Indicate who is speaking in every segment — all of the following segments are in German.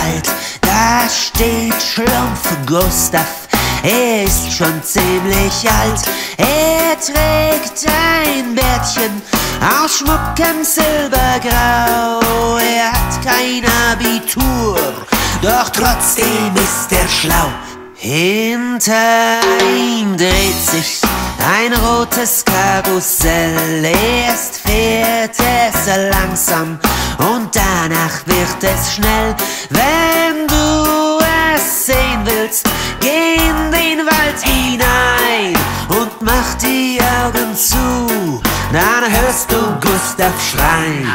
Speaker 1: Wald, da steht Schlumpf Gustav. Er ist schon ziemlich alt, er trägt ein Bärtchen aus schmuckem Silbergrau. Er hat kein Abitur, doch trotzdem ist er schlau. Hinter ihm dreht sich ein rotes Karussell. Erst fährt es langsam und danach wird es schnell. Wenn du es sehen willst, geh in den Wald hinein und mach die Augen zu, dann hörst du Gustav schreien.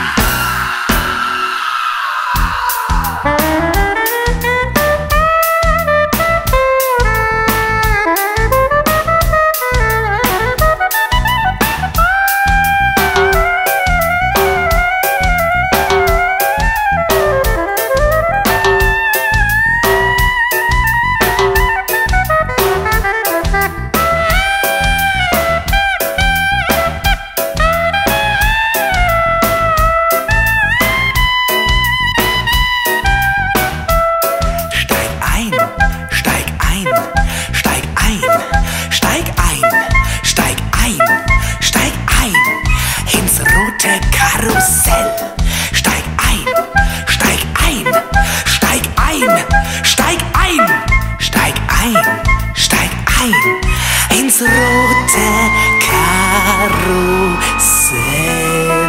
Speaker 2: Karussell. Steig ein, steig ein, steig ein, steig ein, steig ein, steig ein ins rote Karussell.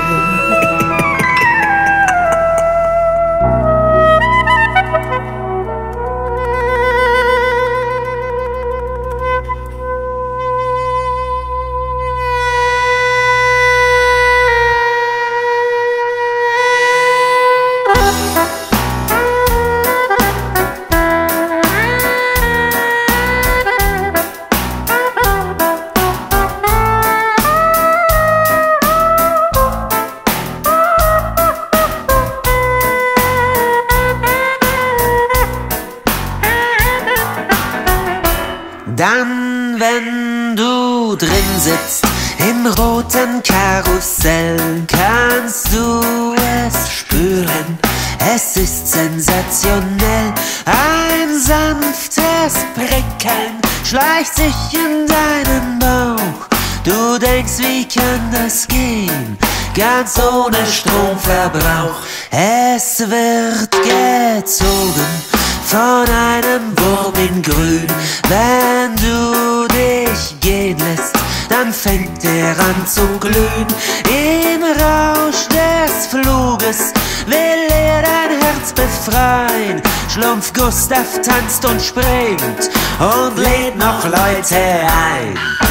Speaker 1: Dann, wenn du drin sitzt im roten Karussell, kannst du es spüren, es ist sensationell. Ein sanftes Prickeln schleicht sich in deinen Bauch. Du denkst, wie kann das gehen, ganz ohne Stromverbrauch. Es wird gezogen von einem Wurm in Grün. Wenn du dich gehen lässt, dann fängt er an zu glühen. Im Rausch des Fluges will er dein Herz befreien. Schlumpf Gustav tanzt und springt und lädt noch Leute ein.